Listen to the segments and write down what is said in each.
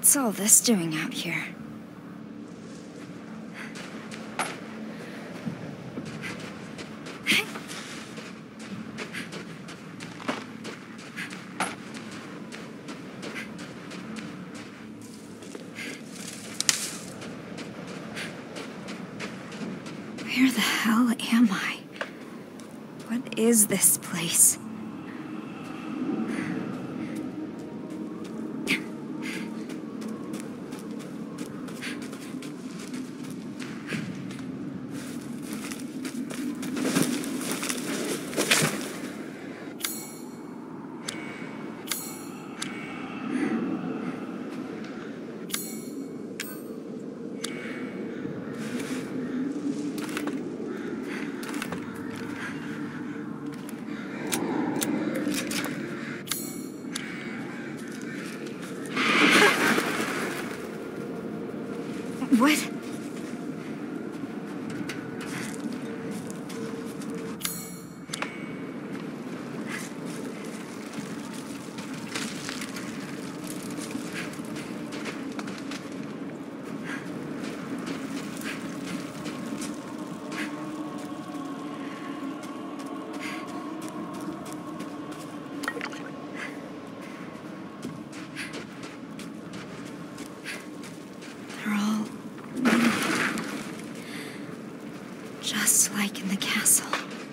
What's all this doing out here? Where the hell am I? What is this place? What? Just like in the castle.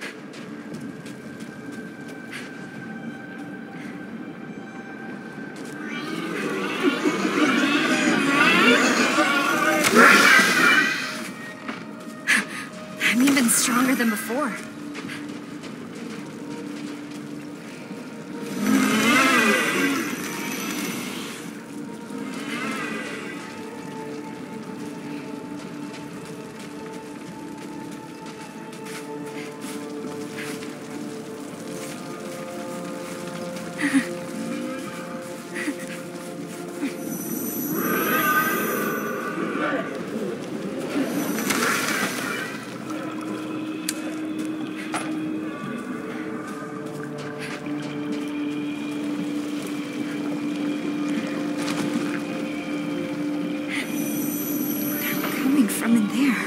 I'm even stronger than before. From in there.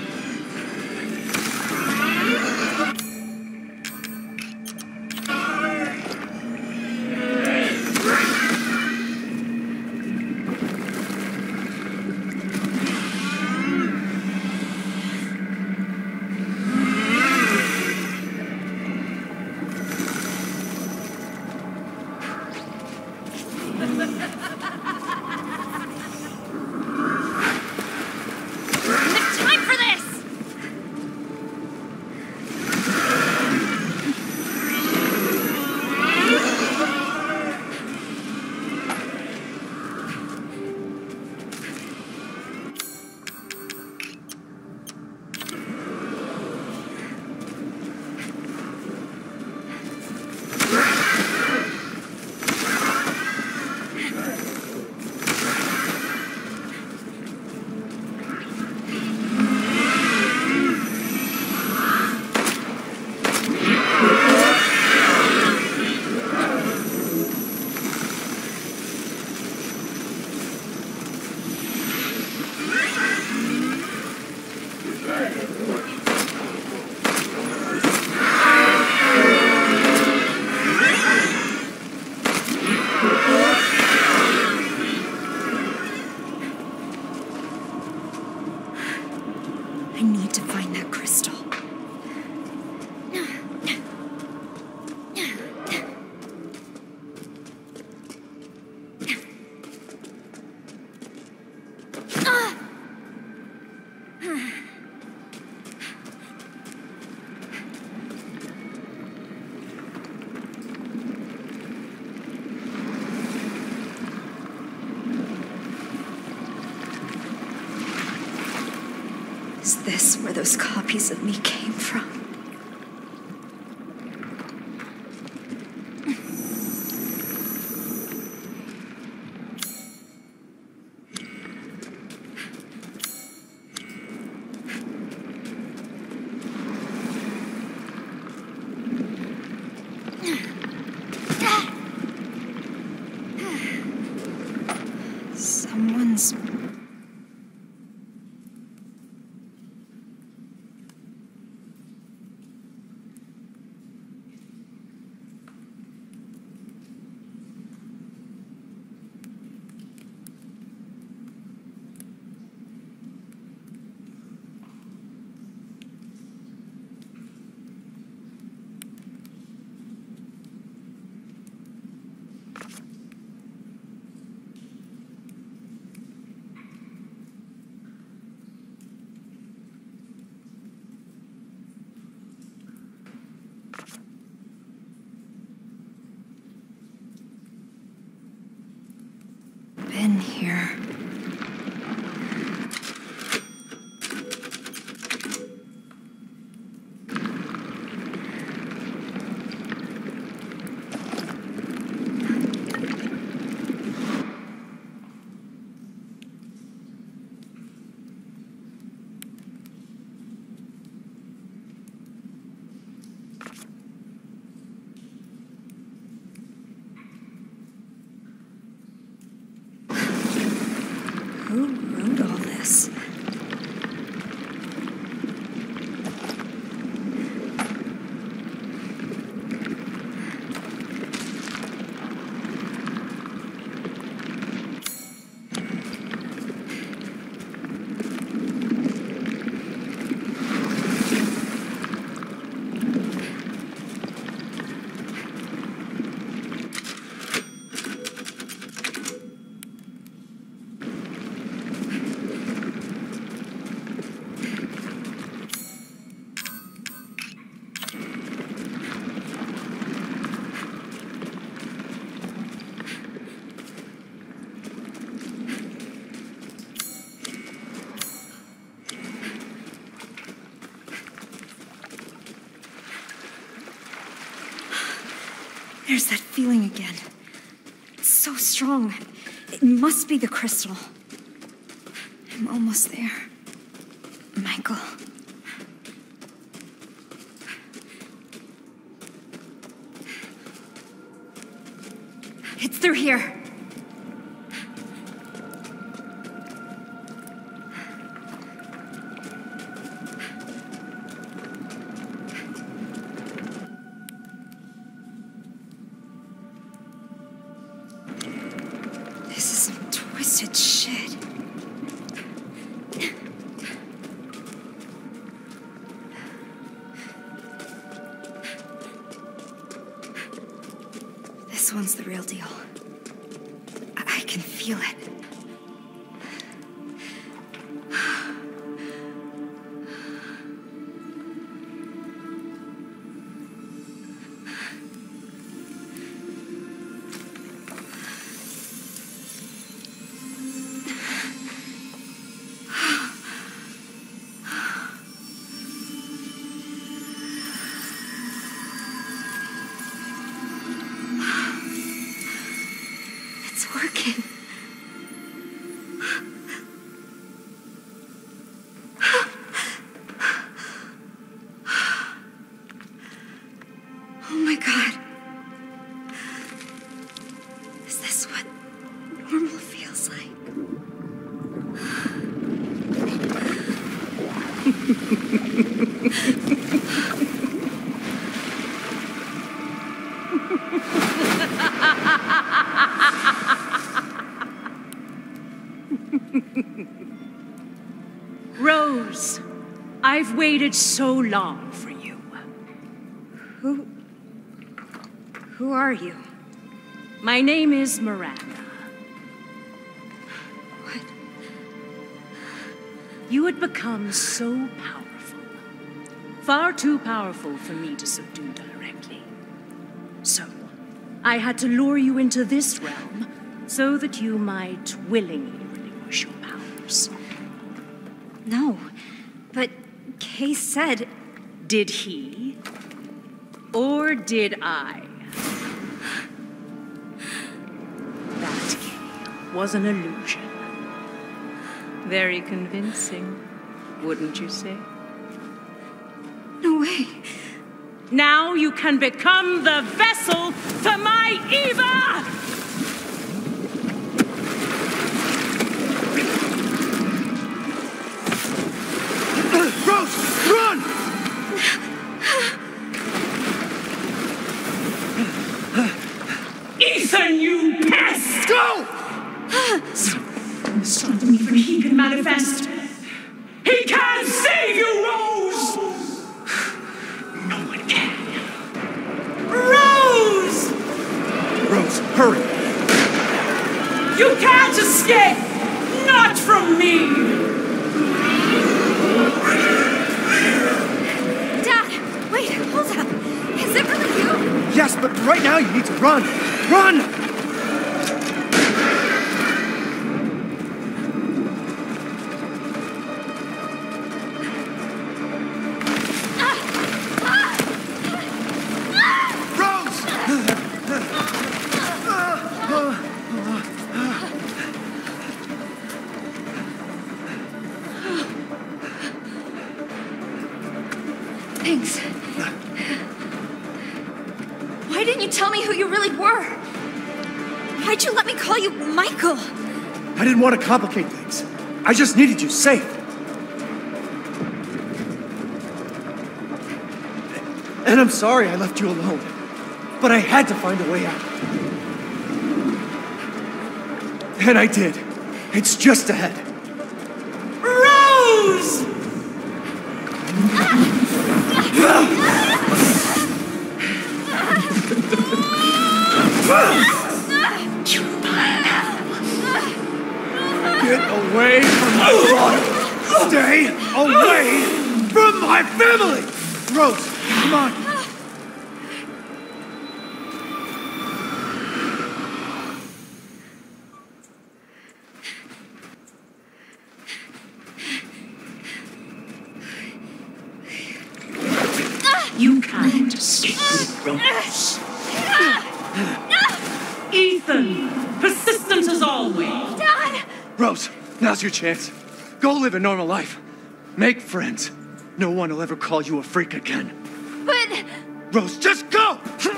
I need to find that crystal. Is this where those copies of me came from? sounds. Been here. Who wrote all this? There's that feeling again. It's so strong. It must be the crystal. I'm almost there. Michael. It's through here. This is some twisted shit. This one's the real deal. I can feel it. It's working. Oh my God. Is this what normal feels like? Rose, I've waited so long for you. Who are you? My name is Miranda. What? You had become so powerful. Far too powerful for me to subdue directly. So, I had to lure you into this realm so that you might willingly relinquish your powers. No, but Kay said... Did he? Or did I? That Kay was an illusion. Very convincing, wouldn't you say? No way. Now you can become the vessel for my Eva! Ethan, you pest! Go! Stop him, even he can manifest. He can't save you, Rose! No one can. Rose! Rose, hurry! You can't escape! Not from me! Dad, wait, hold up. Is it really you? Yes, but right now you need to run! Run! Thanks. Why didn't you tell me who you really were? Why'd you let me call you Michael? I didn't want to complicate things. I just needed you safe. And I'm sorry I left you alone. But I had to find a way out. And I did. It's just ahead. Rose! Get away from my daughter! Stay away from my family! Rose, come on! You can't escape Rose. Ethan, persistent as always. Dad! Rose, now's your chance. Go live a normal life. Make friends. No one will ever call you a freak again. But Rose, just go!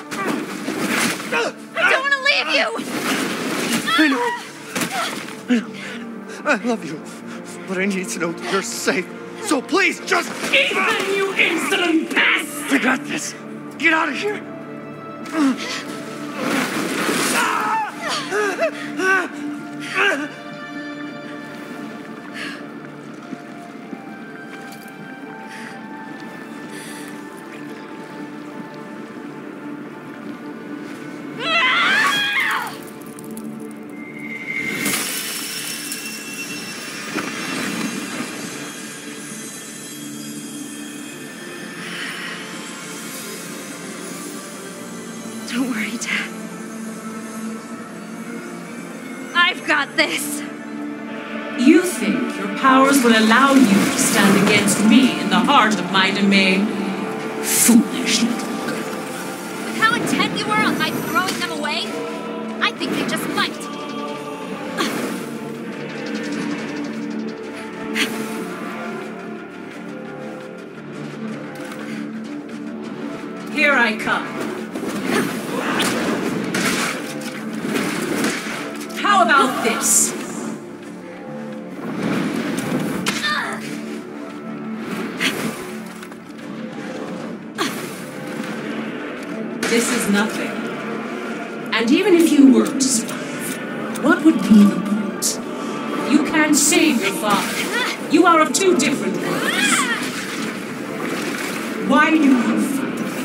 I don't want to leave you! I know. I love you. But I need to know that you're safe. So please, just... Ethan, you insolent pest! I got this. Get out of here. Don't worry, Dad. I've got this. You think your powers will allow you to stand against me in the heart of my domain? Foolish little girl. With how intent you were on my throwing them away, I think they just might. Here I come. How about this? This is nothing. And even if you were to survive, what would be the point? You can't save your father. You are of two different worlds. Why do you fight?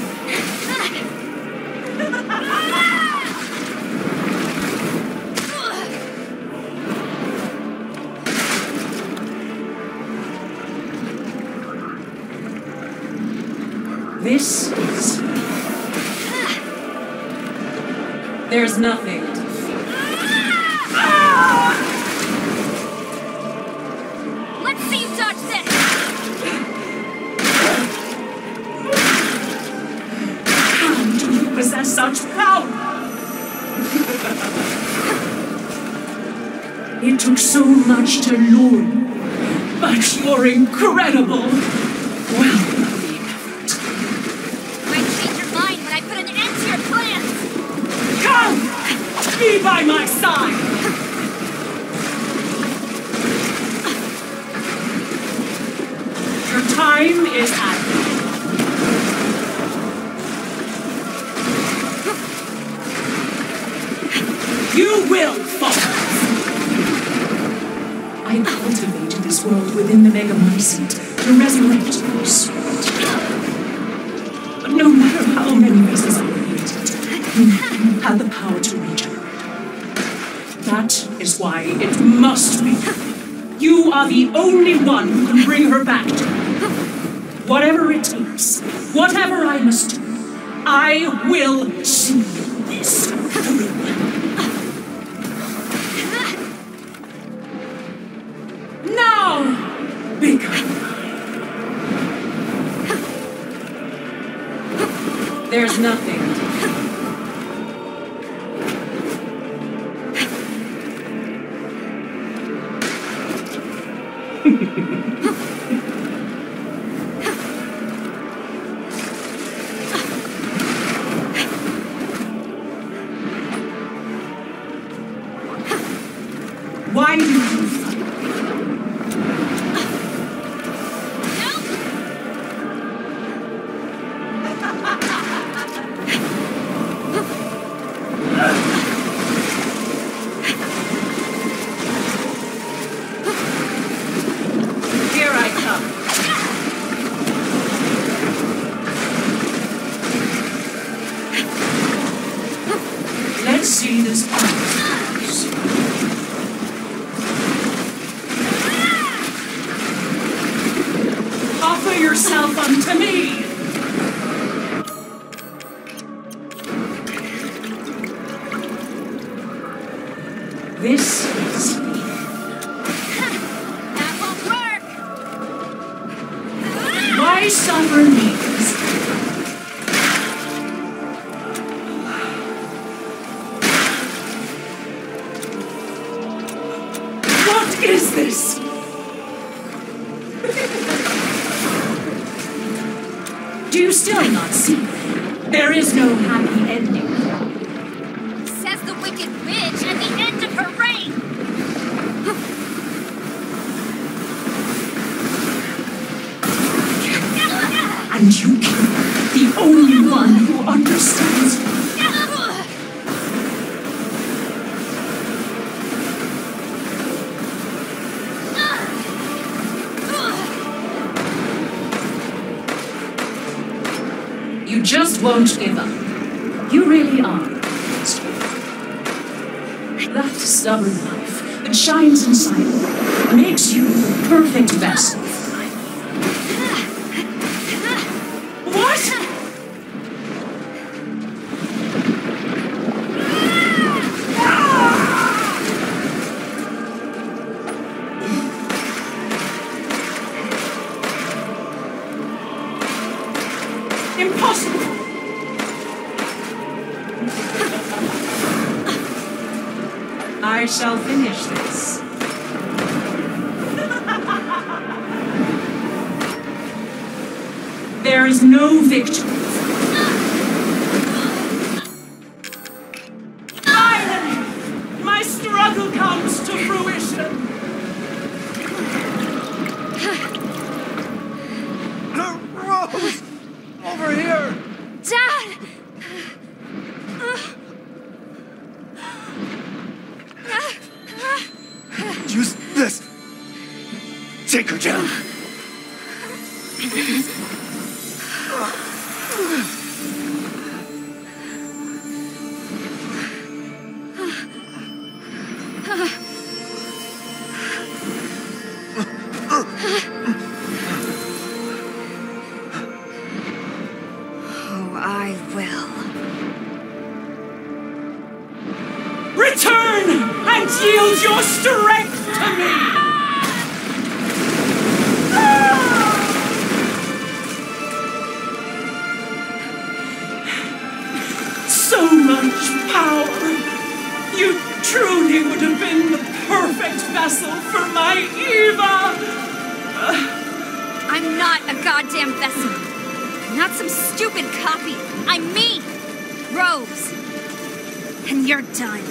This is... There's nothing to fear. Let's see you dodge this! How do you possess such power? It took so much to lure you, but you're incredible. Well, Might change your mind when I put an end to your plans! come! Be by my side! Your time is at hand. You will fall. I cultivated this world within the Megamycete to resurrect your spirit. But no matter how many vessels I created, you had the power to reach her. That is why it must be. You are the only one who can bring her back to me. Whatever it takes, whatever I must do, I will see this through. Now, become. There's nothing. Why do you fight? Here I come. Let's see this out. Offer yourself unto me! This is me. That won't work! Why suffer me? What is this? Do you still not see? There is no happy ending. Says the Wicked Witch at the end of her reign! And you kill the only one who understands me. You just won't give up. You really are. That stubborn life that shines inside you makes you the perfect vessel. What? Impossible! I shall finish this. There is no victory. Finally! My struggle comes to fruition! Rose! Over here! Dad! Use this! Take her down! Oh, I will. Return and yield your strength to me! So much power! You truly would have been the perfect vessel for my Eva! I'm not a goddamn vessel. I'm not some stupid copy. I'm me! Rose. And you're done.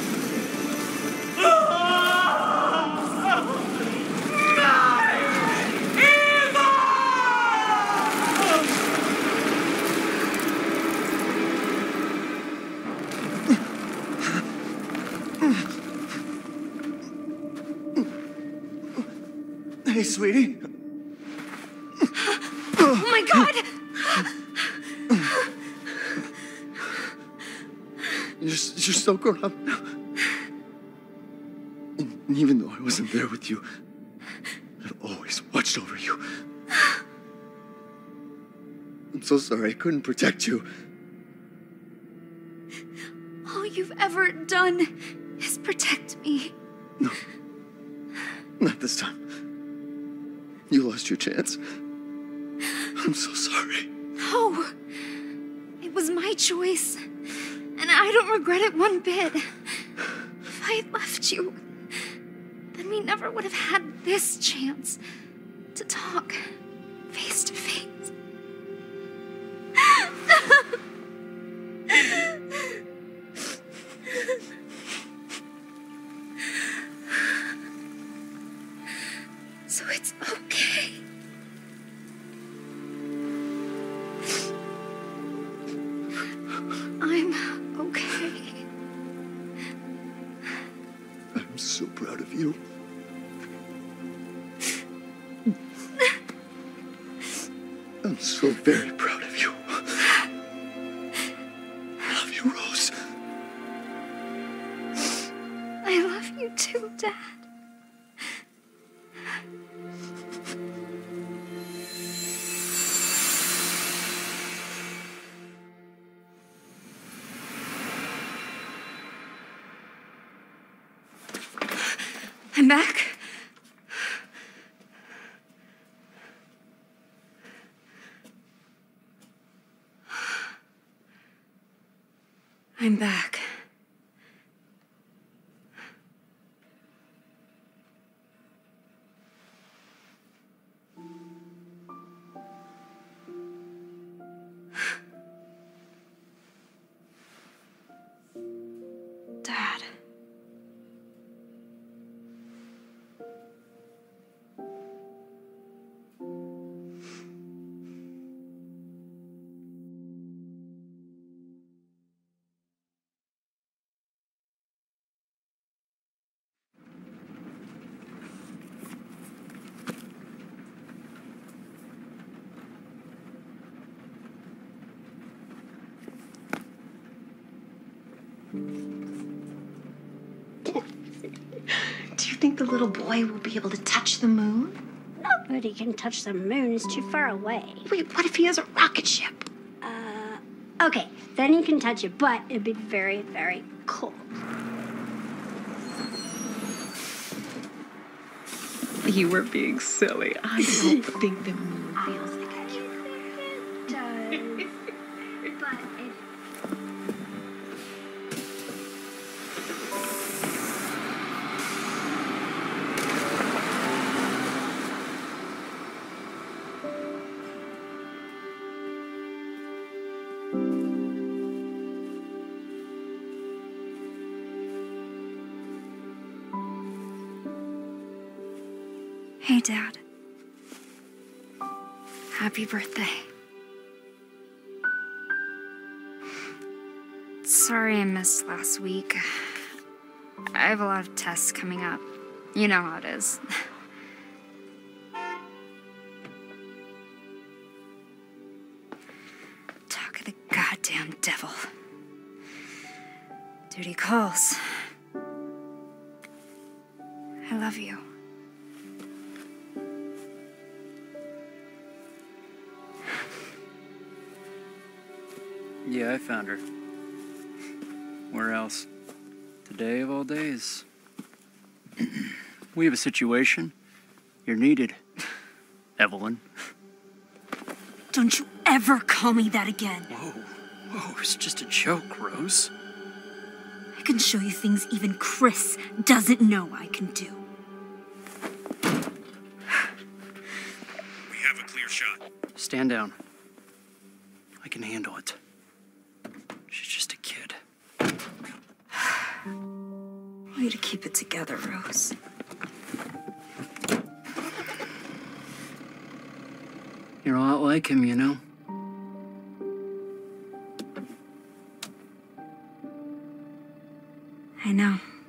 Hey, sweetie. Oh my God! You're so grown up now. And even though I wasn't there with you, I've always watched over you. I'm so sorry I couldn't protect you. All you've ever done is protect me. No. Not this time. You lost your chance. I'm so sorry. No. It was my choice. And I don't regret it one bit. If I had left you, then we never would have had this chance to talk face to face. So it's okay. I'm okay. I'm so proud of you. I'm so very proud of you. I love you, Rose. I love you too, Dad. I'm back. I'm back. Dad. Do you think the little boy will be able to touch the moon? Nobody can touch the moon. It's too far away. Wait, what if he has a rocket ship? Okay, then you can touch it, but it'd be very, very cold. You were being silly. I don't think the moon feels like a kid. It does. But it... Hey, Dad. Happy birthday. Sorry I missed last week. I have a lot of tests coming up. You know how it is. Talk of the goddamn devil. Duty calls. I love you. Yeah, I found her. Where else? Today of all days. We have a situation. You're needed, Evelyn. Don't you ever call me that again. Whoa, it's just a joke, Rose. I can show you things even Chris doesn't know I can do. We have a clear shot. Stand down. I can handle it. She's just a kid. Way to keep it together, Rose. You're a lot like him, you know? I know.